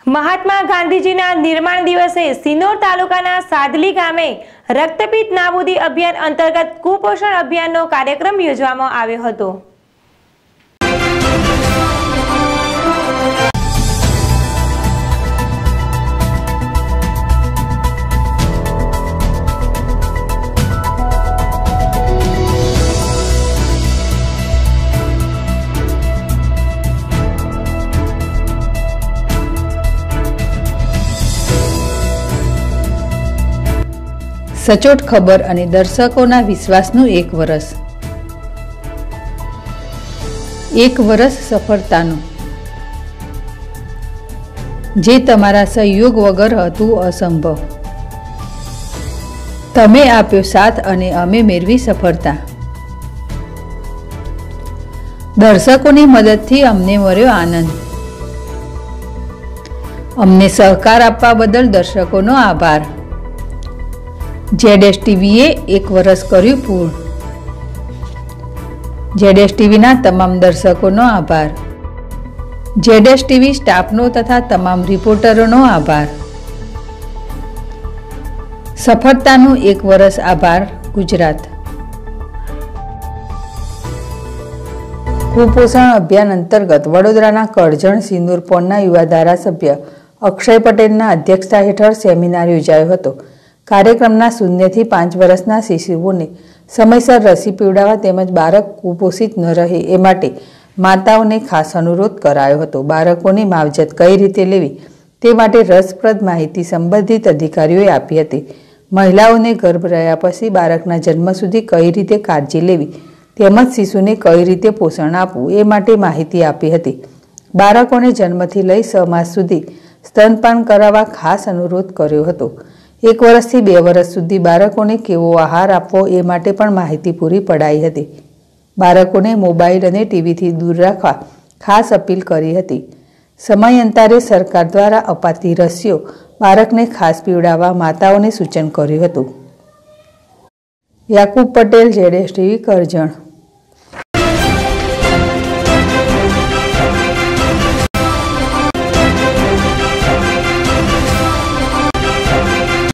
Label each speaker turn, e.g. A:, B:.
A: મહાત્મા ગાંધીજીના નિર્માણ દિવસે સિનોર તાલુકાના સાદલી ગામે રક્તપિત્ત નાબૂદી અભિયાન અંતર્ગત કુપોષણ અભિયાનનો કાર્યક્રમ યોજવામાં આવ્યો હતો।
B: સચોટ ખબર અને દર્શકોના વિશ્વાસનું એક વર્ષ સફળતાનું, જે તમારા સહયોગ વગર હતું અસંભવ। તમે આપ્યો સાથ અને અમે મેળવી સફળતા। દર્શકોની મદદથી અમને મળ્યો આનંદ। અમને સહકાર આપવા બદલ દર્શકોનો આભાર। ZS TVએ એક વર્ષ કર્યું પૂર્ણ। ZS TVના તમામ દર્શકોનો આભાર। ZS TV સ્ટાફનો તથા તમામ રિપોર્ટરોનો આભાર। સફળતાનું એક વર્ષ। આભાર ગુજરાત। કુપોષણ અભિયાન અંતર્ગત વડોદરાના કરજણ સિંદૂર પોળના યુવા ધારાસભ્ય અક્ષય પટેલના અધ્યક્ષતા હેઠળ સેમિનાર યોજાયો હતો। કાર્યક્રમના 0 થી 5 વર્ષના શિશુઓને સમયસર રસી પીવડાવવા તેમજ બાળક કુપોષિત ન રહે એ માટે માતાઓને ખાસ અનુરોધ કરાયો હતો। બાળકોની માવજત કઈ રીતે લેવી તે માટે રસપ્રદ માહિતી સંબંધિત અધિકારીઓએ આપી હતી। મહિલાઓને ગર્ભ રહ્યા પછી બાળકના જન્મ સુધી કઈ રીતે કાળજી લેવી તેમજ શિશુને કઈ રીતે પોષણ આપવું એ માટે માહિતી આપી હતી। બાળકોને જન્મથી લઈ 6 માસ સુધી સ્તનપાન કરાવવા ખાસ અનુરોધ કર્યો હતો। 1 વર્ષથી 2 વર્ષ સુધી બાળકોને કેવો આહાર આપવો એ માટે પણ માહિતી પૂરી પડાઈ હતી। બાળકોને મોબાઈલ અને ટીવીથી દૂર રાખવા ખાસ અપીલ કરી હતી। સમયાંતરે સરકાર દ્વારા અપાતી રસીઓ બાળકને ખાસ પીવડાવવા માતાઓને સૂચન કર્યું હતું। Yakub Patel, ZS TV, Karjan.